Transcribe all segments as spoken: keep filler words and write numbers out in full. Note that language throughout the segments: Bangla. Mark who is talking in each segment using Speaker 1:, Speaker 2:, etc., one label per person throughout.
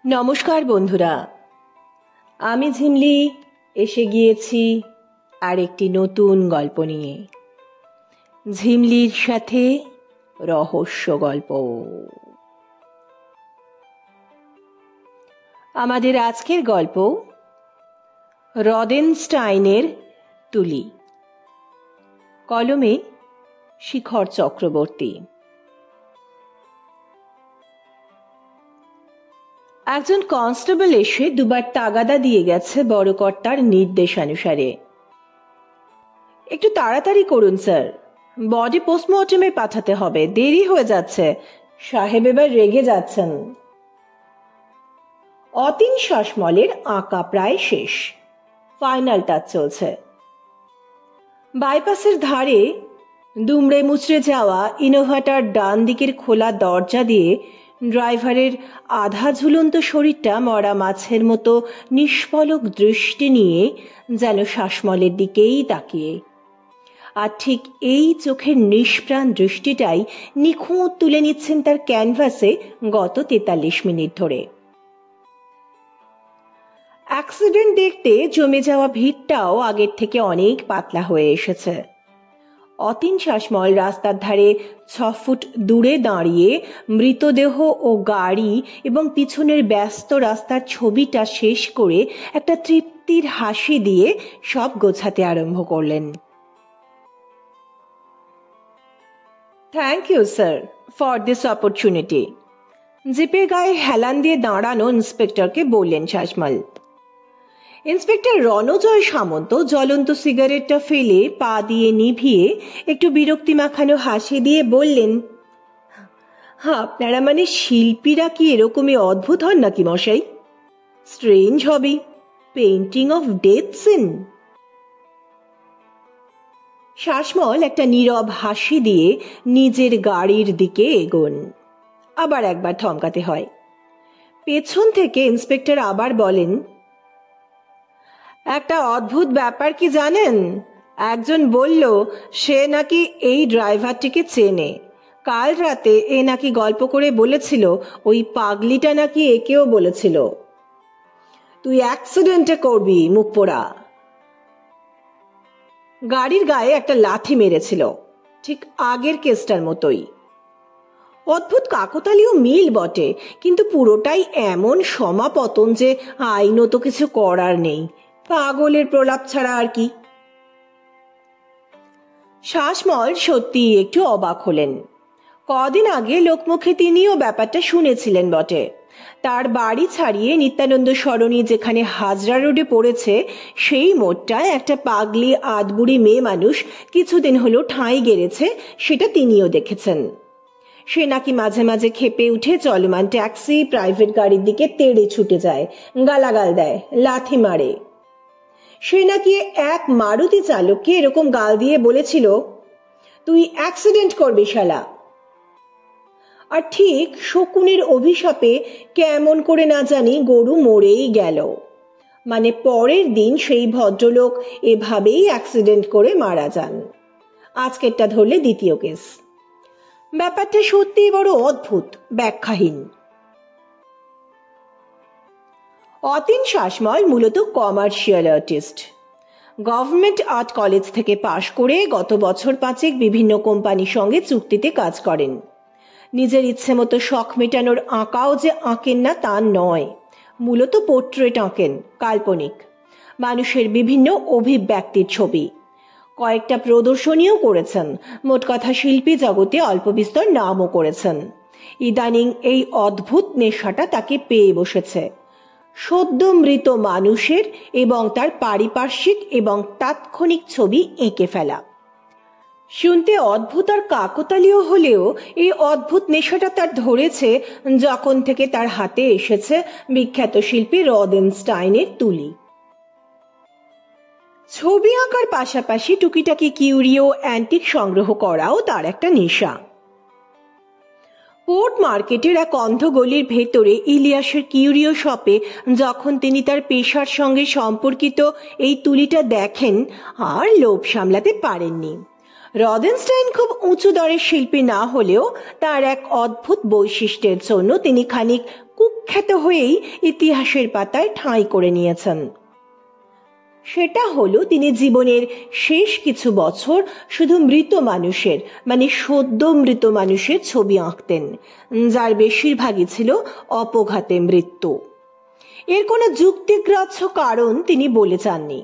Speaker 1: নমস্কার বন্ধুরা, আমি ঝিমলি এসে গিয়েছি আর একটি নতুন গল্প নিয়ে। ঝিমলির সাথে রহস্য গল্প। আমাদের আজকের গল্প রদেনস্টাইনের তুলি। কলমে শিখর চক্রবর্তী। একজন কনস্টেবল এসে দুবার তাগাদা দিয়ে গেছে বড় কর্তার নির্দেশানুসারে। একটু তাড়াতাড়ি করুন স্যার, বডি পোস্টমর্টমে পাঠাতে হবে, দেরি হয়ে যাচ্ছে। সাহেব এবার রেগে যাচ্ছেন। অতীন শাসমলের আঁকা প্রায় শেষ, ফাইনাল টাচ চলছে। বাইপাসের ধারে দুমড়ে মুচড়ে যাওয়া ইনোভাটার ডান দিকের খোলা দরজা দিয়ে ড্রাইভারের আধা ঝুলন্ত শরীরটা মরা মাছের মতো নিষ্পলক দৃষ্টি নিয়ে যেন শাসমলের দিকেই তাকিয়ে। আর ঠিক এই চোখের নিষ্প্রাণ দৃষ্টিটাই নিখুঁত তুলে নিচ্ছেন তার ক্যানভাসে গত তেতাল্লিশ মিনিট ধরে। অ্যাক্সিডেন্ট দেখতে জমে যাওয়া ভিড়টাও আগের থেকে অনেক পাতলা হয়ে এসেছে। অতীন শাসমল রাস্তার ধারে ছ ফুট দূরে দাঁড়িয়ে মৃতদেহ ও গাড়ি এবং পিছনের ব্যস্ত রাস্তার ছবিটা শেষ করে একটা তৃপ্তির হাসি দিয়ে সব গোছাতে আরম্ভ করলেন। Thank you sir for this opportunity. জিপের গায়ে হেলান দিয়ে দাঁড়ানো ইন্সপেক্টরকে বললেন শাসমল। ইন্সপেক্টর রণজয় সামন্ত জ্বলন্ত সিগারেটটা ফেলে পা দিয়ে নিভিয়ে একটু বিরক্তি মাখানো হাসি দিয়ে বললেন, আপনারা মানে শিল্পীরা কি এরকমই অদ্ভুত হন নাকি মশাই? Strange hobby, painting of death scene. Sasmal একটা নীরব হাসি দিয়ে নিজের গাড়ির দিকে এগোন। আবার একবার থমকাতে হয়। পেছন থেকে ইন্সপেক্টর আবার বলেন, একটা অদ্ভুত ব্যাপার কি জানেন? একজন বলল সে নাকি এই ড্রাইভারটিকে চেনে। কাল রাতে এ নাকি গল্প করে বলেছিল ওই পাগলিটা নাকি একেও বলেছিল, তুই অ্যাক্সিডেন্টে করবি মুখ পোড়া। গাড়ির গায়ে একটা লাথি মেরেছিল, ঠিক আগের কেসটার মতোই। অদ্ভুত কাকতালীয় মিল বটে, কিন্তু পুরোটাই এমন সমাপতন যে আইনত কিছু করার নেই, পাগলের প্রলাপ ছাড়া আর কি। শাসমল সত্যি একটু অবাক হলেন। কদিন আগে লোকমুখে তিনিও ব্যাপারটা শুনেছিলেন বটে। তার বাড়ি ছাড়িয়ে নিত্যানন্দ সরণি যেখানে হাজরা রোডে পড়েছে, সেই মোড়টায় একটা পাগলি আধবুড়ি মেয়ে মানুষ কিছুদিন হলো ঠাঁই গেড়েছে, সেটা তিনিও দেখেছেন। সে নাকি মাঝে মাঝে খেপে উঠে চলমান ট্যাক্সি, প্রাইভেট গাড়ির দিকে তেড়ে ছুটে যায়, গালাগাল দেয়, লাথি মারে। সে নাকি এক মারুতি চালককে এরকম গাল দিয়ে বলেছিল, তুই অ্যাক্সিডেন্ট করবি শালা। আর ঠিক শকুনের অভিশাপে কেমন করে না জানি গরু মরেই গেল। মানে পরের দিন সেই ভদ্রলোক এভাবেই অ্যাক্সিডেন্ট করে মারা যান। আজকেরটা ধরলে দ্বিতীয় কেস। ব্যাপারটা সত্যিই বড় অদ্ভুত, ব্যাখ্যাহীন। অতীন শাসমল মূলত commercial artist. Government art college থেকে পাশ করে গত বছর পাঁচেক বিভিন্ন কোম্পানির সঙ্গে চুক্তিতে কাজ করেন। নিজের ইচ্ছে মতো শখ মেটানোর আঁকাও যে আঁকেন না তা নয়, মূলত পোর্ট্রেট আঁকেন, কাল্পনিক মানুষের বিভিন্ন অভিব্যক্তির ছবি। কয়েকটা প্রদর্শনীও করেছেন, মোট কথা শিল্পী জগতে অল্প বিস্তর নামও করেছেন। ইদানিং এই অদ্ভুত নেশাটা তাকে পেয়ে বসেছে, সদ্য মৃত মানুষের এবং তার পারিপার্শ্বিক এবং তাৎক্ষণিক ছবি এঁকে ফেলা। শুনতে অদ্ভুত আর কাকতালীয় হলেও এই অদ্ভুত নেশাটা তার ধরেছে যখন থেকে তার হাতে এসেছে বিখ্যাত শিল্পী রদেনস্টাইনের তুলি। ছবি আঁকার পাশাপাশি টুকিটাকি কিউরিও অ্যান্টিক সংগ্রহ করাও তার একটা নেশা। পোর্ট মার্কেটের এক অন্ধ গলির ভেতরে ইলিয়াসের কিউরিও শপে যখন তিনি তার পেশার সঙ্গে সম্পর্কিত এই তুলিটা দেখেন, আর লোভ সামলাতে পারেননি। রদেনস্টাইন খুব উঁচু দরের শিল্পী না হলেও তার এক অদ্ভুত বৈশিষ্ট্যের জন্য তিনি খানিক কুখ্যাত বিখ্যাত হয়েই ইতিহাসের পাতায় ঠাঁই করে নিয়েছেন। সেটা হলো তিনি জীবনের শেষ কিছু বছর শুধু মৃত মানুষের মানে সদ্য মৃত মানুষের ছবি আঁকতেন, যার বেশিরভাগই ছিল অপঘাতে মৃত্যু। এর কোনো যুক্তিগ্রাহ্য কারণ তিনি বলে যাননি।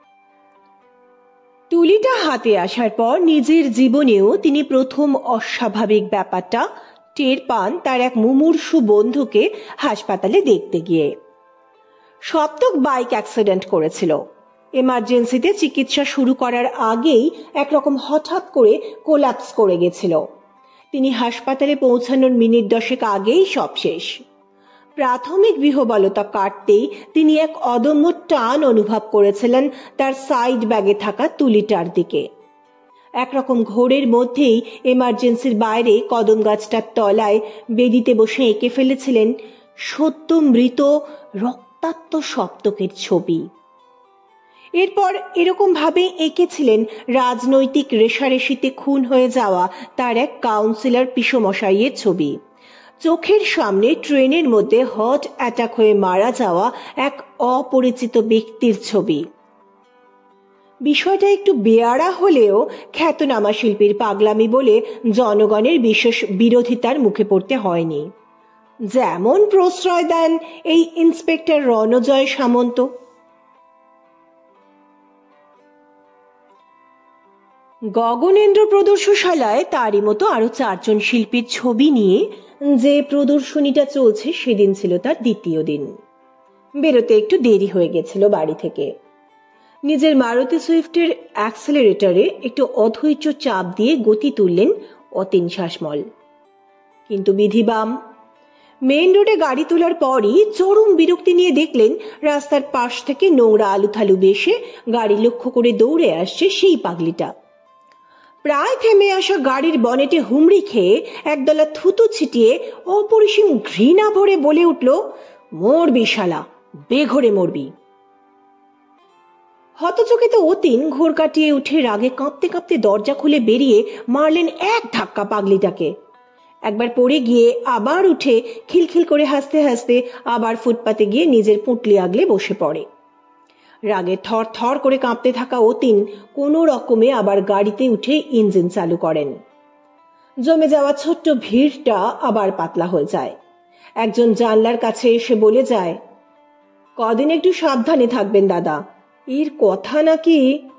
Speaker 1: তুলিটা হাতে আসার পর নিজের জীবনেও তিনি প্রথম অস্বাভাবিক ব্যাপারটা টের পান তার এক মুমূর্ষু বন্ধুকে হাসপাতালে দেখতে গিয়ে। সপ্তক বাইক অ্যাক্সিডেন্ট করেছিল। এমার্জেন্সিতে চিকিৎসা শুরু করার আগেই একরকম হঠাৎ করে কোলাপস করে গেছিল। তিনি হাসপাতালে পৌঁছানোর মিনিট দশেক আগেই সব শেষ। প্রাথমিক বিহ্বলতা কাটতেই তিনি এক অদম্য টান অনুভব করেছিলেন তার সাইড ব্যাগে থাকা তুলিটার দিকে। একরকম ঘোরের মধ্যেই এমার্জেন্সির বাইরে কদম গাছটার তলায় বেদিতে বসে এঁকে ফেলেছিলেন সদ্য মৃত রক্তাক্ত সপ্তকের ছবি। এরপর এরকম ভাবে এঁকেছিলেন রাজনৈতিক রেশারেশিতে খুন হয়ে যাওয়া তার এক কাউন্সিলর পিসমশাইয়ের ছবি, চোখের সামনে ট্রেনের মধ্যে হার্ট অ্যাটাক হয়ে মারা যাওয়া এক অপরিচিত ব্যক্তির ছবি। বিষয়টা একটু বেয়াড়া হলেও খ্যাতনামা শিল্পীর পাগলামি বলে জনগণের বিশেষ বিরোধিতার মুখে পড়তে হয়নি। যেমন প্রশ্রয় দেন এই ইন্সপেক্টর রণজয় সামন্ত। গগনেন্দ্র প্রদর্শনশালায় তারই মতো আরো চারজন শিল্পীর ছবি নিয়ে যে প্রদর্শনীটা চলছে সেদিন ছিল তার দ্বিতীয় দিন। বেরোতে একটু দেরি হয়ে গেছিল বাড়ি থেকে। নিজের মারুতি সুইফটের অ্যাক্সেলারেটরে একটু অধৈর্য চাপ দিয়ে গতি তুললেন অতীন শাসমল। কিন্তু বিধিবাম, মেইন রোডে গাড়ি তোলার পরই চরম বিরক্তি নিয়ে দেখলেন রাস্তার পাশ থেকে নোংরা আলুথালু বেশে গাড়ি লক্ষ্য করে দৌড়ে আসছে সেই পাগলিটা। প্রায় থেমে আসা গাড়ির বনেটে হুমড়ি খেয়ে একদলা থুতু ছিটিয়ে অপরিসীম ঘৃণা ভরে বলে উঠল, মরবি শালা, বেঘরে মরবি। হতচকিত অতীন ঘোর কাটিয়ে উঠে রাগে কাঁপতে কাঁপতে দরজা খুলে বেরিয়ে মারলেন এক ধাক্কা পাগলিটাকে। একবার পড়ে গিয়ে আবার উঠে খিলখিল করে হাসতে হাসতে আবার ফুটপাতে গিয়ে নিজের পুঁটলি আগলে বসে পড়ে। রাগে থর থর করে কাঁপতে থাকা অতীন কোনো রকমে আবার গাড়িতে উঠে ইঞ্জিন চালু করেন। জমে যাওয়া ছোট্ট ভিড়টা আবার পাতলা হয়ে যায়। একজন জানলার কাছে এসে বলে যায়, কদিন একটু সাবধানে থাকবেন দাদা, এর কথা নাকি।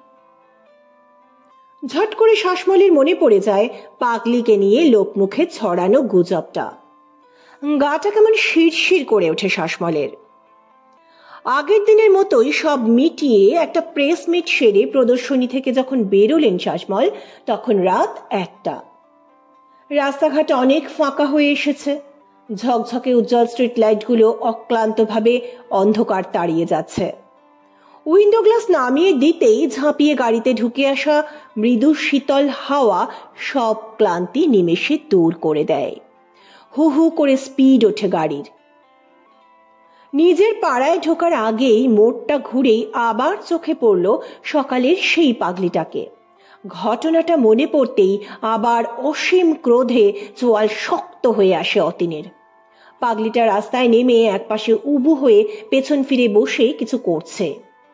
Speaker 1: ঝট করে শাসমলির মনে পড়ে যায় পাগলিকে নিয়ে লোকমুখে ছড়ানো গুজবটা। গাটা কেমন শিরশির করে ওঠে শাসমলের। আগের দিনের মতোই সব মিটিয়ে একটা প্রেস মিট সেরে প্রদর্শনী থেকে যখন বেরোলেন শাসমল, তখন রাত একটা। রাস্তাঘাট অনেক ফাঁকা হয়ে এসেছে। ঝকঝকে উজ্জ্বল স্ট্রিট লাইটগুলো অক্লান্তভাবে অন্ধকার তাড়িয়ে যাচ্ছে। উইন্ডো গ্লাস নামিয়ে দিতেই ঝাঁপিয়ে গাড়িতে ঢুকে আসা মৃদু শীতল হাওয়া সব ক্লান্তি নিমেষে দূর করে দেয়। হু হু করে স্পিড ওঠে গাড়ির। নিজের পাড়ায় ঢোকার আগেই মোড়টা ঘুরেই আবার চোখে পড়ল সকালের সেই পাগলিটাকে। ঘটনাটা মনে পড়তেই আবার অসীম ক্রোধে চোয়াল শক্ত হয়ে আসে অতীনের। পাগলিটা রাস্তায় নেমে একপাশে উবু হয়ে পেছন ফিরে বসে কিছু করছে।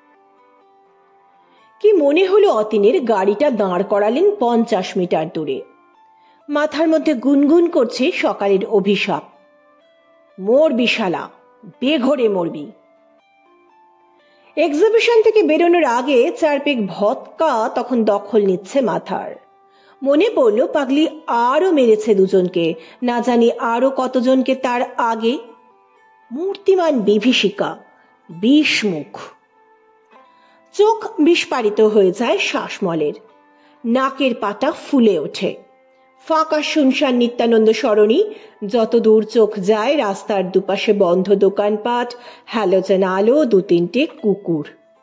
Speaker 1: কি মনে হলো অতীনের, গাড়িটা দাঁড় করালেন পঞ্চাশ মিটার দূরে। মাথার মধ্যে গুনগুন করছে সকালের অভিশাপ, মরবি শালা, বেঘরে মরবি। এক্সিবিশন থেকে বেরোনোর আগে চারপেক ভদকা তখন দখল নিচ্ছে মাথার। মনে পড়ল পাগলি আরো মেরেছে দুজনকে, না জানি আরো কতজনকে তার আগে। মূর্তিমান বিভীষিকা, বিষমুখ। চোখ বিস্ফারিত হয়ে যায় শাসমলের। নাকের পাটা ফুলে ওঠে। ফাঁকা শুনশান নিত্যানন্দ সরণি, যত দূর চোখ যায় রাস্তার দুপাশে বন্ধ দোকানপাট, হ্যালোজেন আলো, দু তিনটে কুকুর।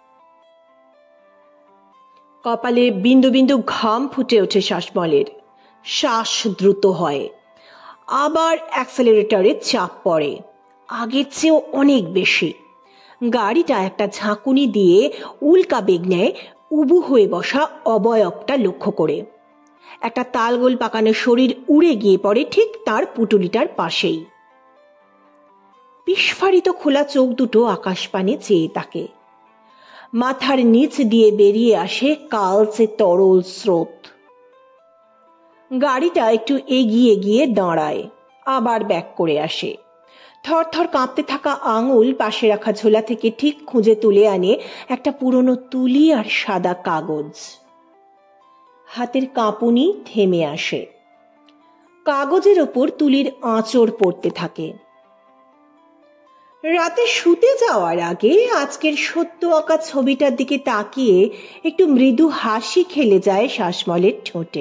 Speaker 1: কপালে বিন্দু বিন্দু ঘাম ফুটে ওঠে শাসমলের। শ্বাস দ্রুত হয়। আবার অ্যাক্সেলারেটরে চাপ পড়ে, আগের চেয়েও অনেক বেশি। গাড়িটা একটা ঝাঁকুনি দিয়ে উল্কা বেগ নেয় উবু হয়ে বসা অবয়বটা লক্ষ্য করে। একটা তালগোল পাকানো শরীর উড়ে গিয়ে পড়ে ঠিক তার পুটুলিটার পাশেই। বিস্ফারিত খোলা চোখ দুটো আকাশপানে চেয়ে তাকে। মাথার নিচ দিয়ে বেরিয়ে আসে কালচে তরল স্রোত। গাড়িটা একটু এগিয়ে গিয়ে দাঁড়ায়, আবার ব্যাক করে আসে। থরথর কাঁপতে থাকা আঙুল পাশে রাখা ঝোলা থেকে ঠিক খুঁজে তুলে আনে একটা পুরনো তুলি আর সাদা কাগজ। হাতের কাঁপুনি থেমে আসে। কাগজের ওপর তুলির আঁচড় পড়তে থাকে। রাতে শুতে যাওয়ার আগে আজকের সত্য আঁকা ছবিটার দিকে তাকিয়ে একটু মৃদু হাসি খেলে যায় শাসমলের ঠোঁটে।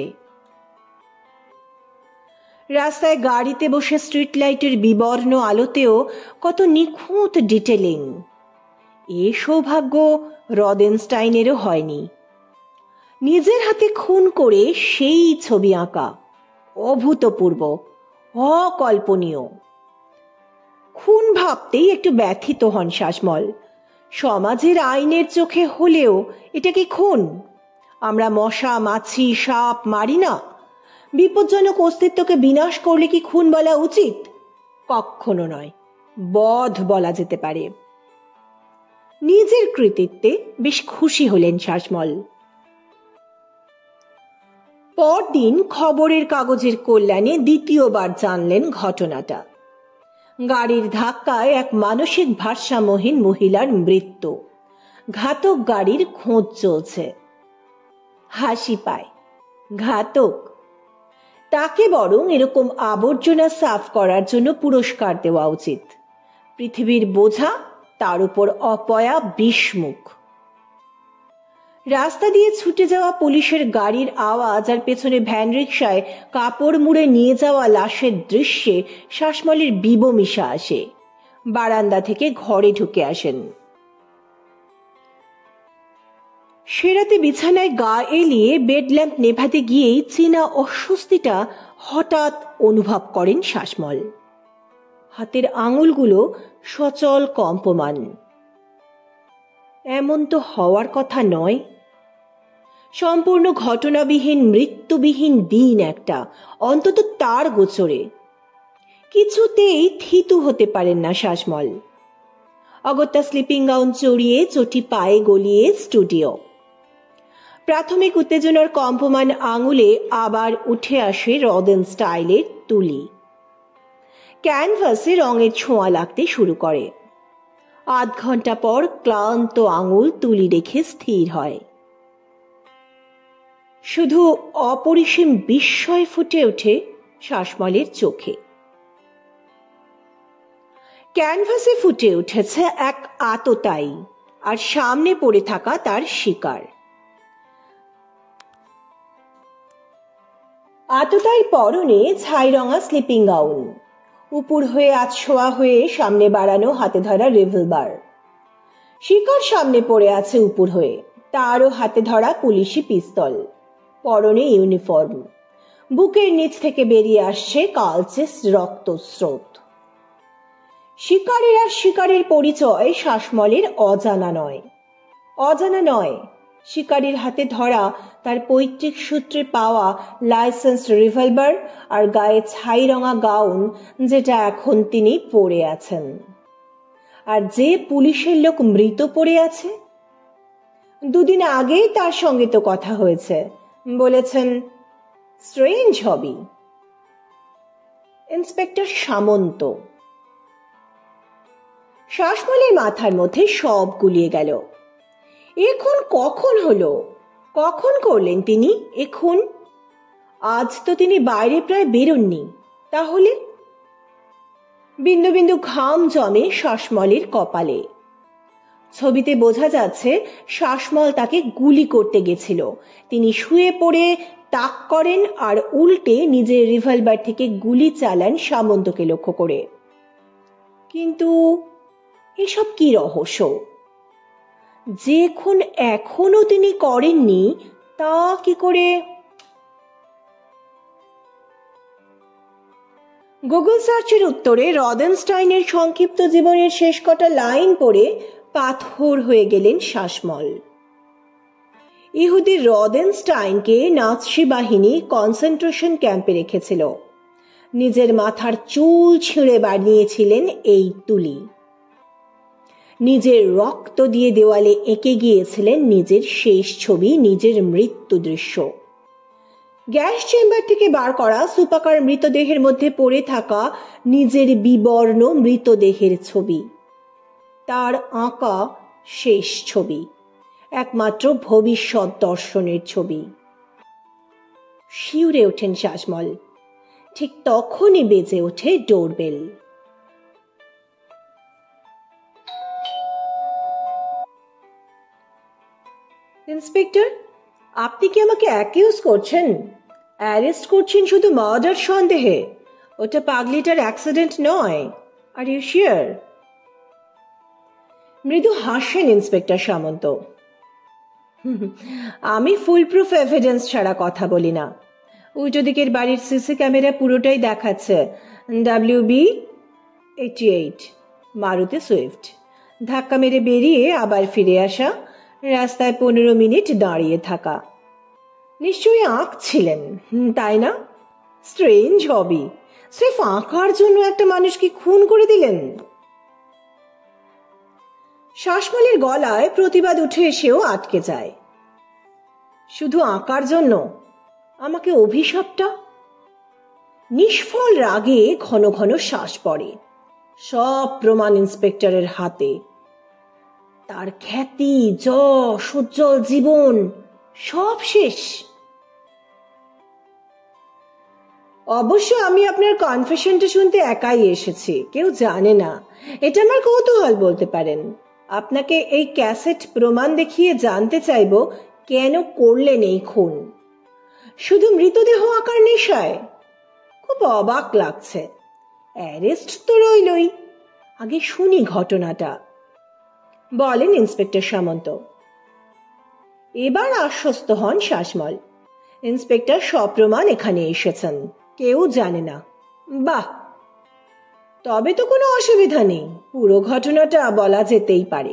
Speaker 1: রাস্তায় গাড়িতে বসে স্ট্রিট লাইটের বিবর্ণ আলোতেও কত নিখুঁত ডিটেলিং। এ সৌভাগ্য রদেনস্টাইনেরও হয়নি। নিজের হাতে খুন করে সেই ছবি আঁকা অভূতপূর্ব, অকল্পনীয়। খুন ভাবতেই একটু ব্যথিত হন শাসমল। সমাজের আইনের চোখে হলেও এটা কি খুন? আমরা মশা, মাছি, সাপ মারি না? বিপজ্জনক অস্তিত্বকে বিনাশ করলে কি খুন বলা উচিত? কখনো নয়, বধ বলা যেতে পারে। নিজের কৃতিত্বে বেশ খুশি হলেন শাসমল। পরদিন খবরের কাগজের কল্যাণে দ্বিতীয়বার জানলেন ঘটনাটা। গাড়ির ধাক্কায় এক মানসিক ভারসাম্যহীন মহিলার মৃত্যু। ঘাতক গাড়ির খোঁজ চলছে। হাসি পায়। ঘাতক? তাকে বরং এরকম আবর্জনা সাফ করার জন্য পুরস্কার দেওয়া উচিত। পৃথিবীর বোঝা, তার উপর অপয়া বিষমুখ। রাস্তা দিয়ে ছুটে যাওয়া পুলিশের গাড়ির আওয়াজ আর পেছনে ভ্যান রিকশায় কাপড় মুড়ে নিয়ে যাওয়া লাশের দৃশ্যে শাসমলের বিবমিশা আসে। বারান্দা থেকে ঘরে ঢুকে আসেন। সেরাতে বিছানায় গা এলিয়ে বেড ল্যাম্প নেভাতে গিয়েই চেনা অস্বস্তিটা হঠাৎ অনুভব করেন শাসমল। হাতের আঙুলগুলো সচল কম্পমান। এমন তো হওয়ার কথা নয়। সম্পূর্ণ ঘটনাবিহীন, মৃত্যুবিহীন দিন একটা, অন্তত তার গোচরে। কিছুতেই থিতু হতে পারেন না শাসমল। অগত্যা স্লিপিং গাউন চড়িয়ে চটি পায়ে গলিয়ে স্টুডিও। প্রাথমিক উত্তেজনার কম্পমান আঙুলে আবার উঠে আসে রদেনস্টাইনের তুলি। ক্যানভাসে রঙের ছোঁয়া লাগতে শুরু করে। আধ ঘন্টা পর ক্লান্ত আঙুল তুলি রেখে স্থির হয়। শুধু অপরিসীম বিস্ময় ফুটে ওঠে শাসমলের চোখে। ক্যানভাসে ফুটে উঠেছে এক আততায়ী, আর সামনে পড়ে থাকা তার শিকার। আততায়ীর পরনে ছাই রঙা স্লিপিং গাউন, উপর হয়ে আছোয়া হয়ে সামনে বাড়ানো হাতে ধরা রিভলভার। শিকার সামনে পড়ে আছে উপর হয়ে, তারও হাতে ধরা পুলিশি পিস্তল। পরনে ইউনিফর্ম। বুকের নিচ থেকে বেরিয়ে আসছে কালচে রক্তস্রোত। শিকারের আর শিকারের পরিচয় শাসমলের অজানা নয়। অজানা নয় শিকারীর হাতে ধরা তার পৈতৃক সূত্রে পাওয়া লাইসেন্স রিভলভার আর গায়ে ছাই রঙা গাউন, যেটা এখন তিনি পরে আছেন। আর যে পুলিশের লোক মৃত পড়ে আছে, দুদিন আগেই তার সঙ্গে তো কথা হয়েছে। বলেছেন স্ট্রেঞ্জ হবি। ইন্সপেক্টর সামন্ত। শাসমলের মাথার মধ্যে সব গুলিয়ে গেল। এখন কখন হলো? কখন করলেন তিনি এখন? আজ তো তিনি বাইরে প্রায় বেরোননি। তাহলে? বিন্দু বিন্দু ঘাম জমে শাসমলের কপালে। ছবিতে বোঝা যাচ্ছে শাসমল তাকে গুলি করতে গেছিল। তিনি শুয়ে পড়ে তাক করেন আর উল্টে নিজের রিভলভার থেকে গুলি চালান সামন্তকে লক্ষ্য করে। কিন্তু এসব কি রহস্য? যে খুন এখনো তিনি করেননি, তা কি করে? গুগল সার্চের উত্তরে রদেনস্টাইনের সংক্ষিপ্ত জীবনের শেষ কটা লাইন পড়ে পাথর হয়ে গেলেন শাসমল। ইহুদি রদেনস্টাইনকে নাৎসি বাহিনী কনসেন্ট্রেশন ক্যাম্পে রেখেছিল। নিজের মাথার চুল ছিঁড়ে বানিয়েছিলেন এই তুলি। নিজের রক্ত দিয়ে দেওয়ালে এঁকে গিয়েছিলেন নিজের শেষ ছবি, নিজের মৃত্যু দৃশ্য। গ্যাস চেম্বার থেকে বার করা সুপাকার মৃতদেহের মধ্যে পড়ে থাকা নিজের বিবর্ণ মৃতদেহের ছবি, তার আঁকা শেষ ছবি, একমাত্র ভবিষ্যৎ দর্শনের ছবি। শিউরে ওঠেন শ্বাসমল। ঠিক তখনই বেজে ওঠে ডোরবেল। ইন্সপেক্টর, আপনি কি আমাকে অ্যাকিউজ করছেন? অ্যারেস্ট করছেন শুধু মার্ডার সন্দেহে? ওটা পাগলিটার অ্যাক্সিডেন্ট নয়। Are you sure? মৃদু হাসেন ইন্সপেক্টর সামন্ত। আমি ফুল প্রুফ এভিডেন্স ছাড়া কথা বলি না। উল্টো দিকের বাড়ির সিসি ক্যামেরা পুরোটাই দেখাচ্ছে W B eighty eight Maruti Swift, ধাক্কা মেরে বেরিয়ে আবার ফিরে আসা, রাস্তায় পনেরো মিনিট দাঁড়িয়ে থাকা। নিশ্চয়ই আঁকছিলেন, তাই না? স্ট্রেঞ্জ হবি। সির্ফ আঁকার জন্য একটা মানুষকে খুন করে দিলেন। শ্বাসমলের গলায় প্রতিবাদ উঠে এসেও আটকে যায়। শুধু আঁকার জন্য? আমাকে অভিশাপটা? নিষ্ফল রাগে ঘন ঘন শ্বাস পড়ে। সব প্রমাণ ইন্সপেক্টরের হাতে। তার খ্যাতি, যশ, উজ্জ্বল জীবন সব শেষ। অবশ্য আমি আপনার কনফেশনটা শুনতে একাই এসেছি, কেউ জানে না। এটা আমার কৌতূহল বলতে পারেন। আপনাকে এই ক্যাসেট প্রমাণ দেখিয়ে জানতে চাইব কেন করলেন এই খুন। শুধু মৃতদেহ আঁকার নেশায়? খুব অবাক লাগছে। অ্যারেস্ট তো রইলই, আগে শুনি ঘটনাটা। বলেন ইন্সপেক্টর সামন্ত। এবার আশ্বস্ত হন শ্বাসমল। ইন্সপেক্টর সপ্রমাণ এখানে এসেছেন, কেউ জানে না। বাহ, তবে তো কোনো অসুবিধা নেই, পুরো ঘটনাটা বলা যেতেই পারে।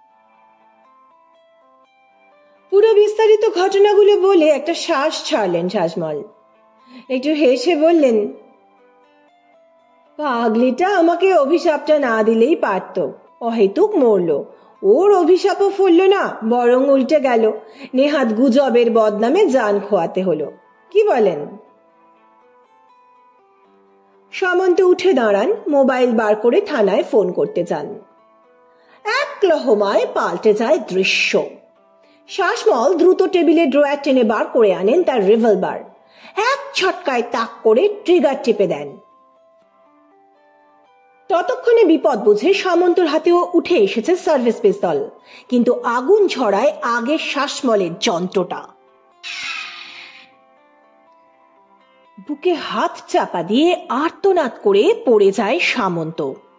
Speaker 1: পুরো বিস্তারিত ঘটনাগুলো বলে একটা শ্বাস ছাড়লেন শ্বাসমল। একটু হেসে বললেন, পাগলিটা আমাকে অভিশাপটা না দিলেই পারত। অহেতুক মরল, ওর অভিশাপও ফলল না, বরং উল্টে গেল। নেহাত গুজবের বদনামে জান খোয়াতে হলো। কি বলেন? সামন্ত উঠে দাঁড়ান, মোবাইল বার করে থানায় ফোন করতে যান। এক লহমায় পাল্টে যায় দৃশ্য। শ্বাসমল দ্রুত টেবিলে ড্রয়ার টেনে বার করে আনেন তার রিভলভার। এক ছটকায় তাক করে ট্রিগার টিপে দেন। ততক্ষণে বিপদ বুঝে সামন্তর হাতেও উঠে এসেছে সার্ভিস পিস্তল, কিন্তু আগুন ছড়ায় আগে শ্বাসমলের যন্ত্রটা। বুকে হাত চাপা দিয়ে আর্তনাদ করে পড়ে যায় সামন্ত।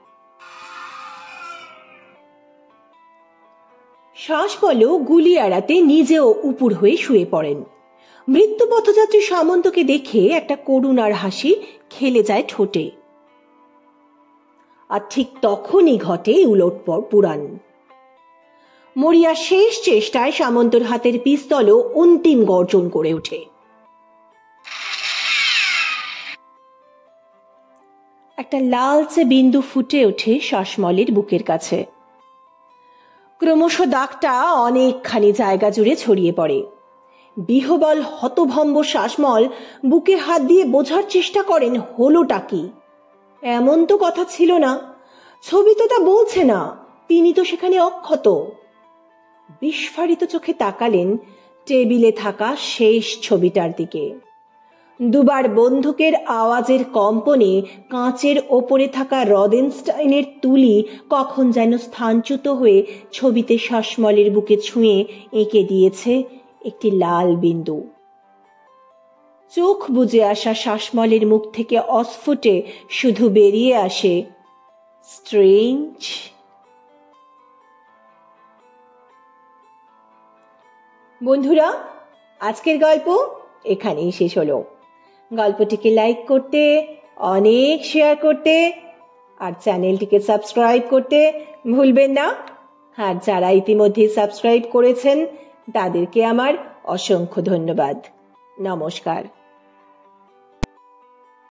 Speaker 1: শ্বাসমলও গুলি এড়াতে নিজেও উপুর হয়ে শুয়ে পড়েন। মৃত্যু পথযাত্রী সামন্তকে দেখে একটা করুণার হাসি খেলে যায় ঠোঁটে। আর ঠিক তখনই ঘটে উলটপড় পুরাণ। মরিয়া শেষ চেষ্টায় সামন্তর হাতের পিস্তলও অন্তিম গর্জন করে ওঠে। একটা লালচে বিন্দু ফুটে ওঠে শ্বাসমলের বুকের কাছে। ক্রমশ দাগটা অনেকখানি জায়গা জুড়ে ছড়িয়ে পড়ে। বিহবল হতভম্ব শ্বাসমল বুকে হাত দিয়ে বোঝার চেষ্টা করেন হলোটা কি। এমন তো কথা ছিল না, ছবি তো তা বলছে না, তিনি তো সেখানে অক্ষত। বিস্ফারিত চোখে তাকালেন টেবিলে থাকা শেষ ছবিটার দিকে। দুবার বন্দুকের আওয়াজের কম্পনে কাঁচের ওপরে থাকা রদেনস্টাইনের তুলি কখন যেন স্থানচ্যুত হয়ে ছবিতে শ্বাসমলের বুকে ছুঁয়ে এঁকে দিয়েছে একটি লাল বিন্দু। চোখ বুজে আসা শ্বাসমলের মুখ থেকে অস্ফুটে শুধু বেরিয়ে আসে, স্ট্রেঞ্জ। বন্ধুরা, আজকের গল্প এখানেই শেষ হলো। গল্পটিকে লাইক করতে, অনেক শেয়ার করতে আর চ্যানেলটিকে সাবস্ক্রাইব করতে ভুলবেন না। আর যারা ইতিমধ্যে সাবস্ক্রাইব করেছেন তাদেরকে আমার অসংখ্য ধন্যবাদ। নমস্কার।